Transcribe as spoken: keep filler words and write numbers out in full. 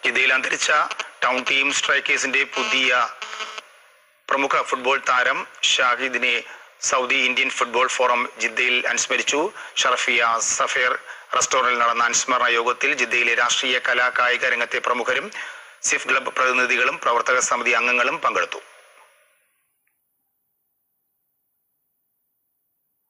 ജിദ്ദയിൽ അന്തരിച്ച town team സ്ട്രൈക്കേഴ്സിന്റെ പുതിയ പ്രമുഖ ഫുട്ബോൾ താരം ഷാഹിദിനെ സൗദി ഇന്ത്യൻ ഫുട്ബോൾ ഫോറം ജിദ്ദയിൽ അനുസ്മരിച്ചു. ഷറഫിയ സഫേർ റെസ്റ്റോറന്റിൽ നടന്ന അനുസ്മരണ യോഗത്തിൽ ജിദ്ദയിലെ രാഷ്ട്രീയ കലാ കായിക രംഗത്തെ പ്രമുഖരും സിഫ് ക്ലബ് പ്രതിനിധികളും പ്രവർത്തക സമിതി അംഗങ്ങളും പങ്കെടുത്തു.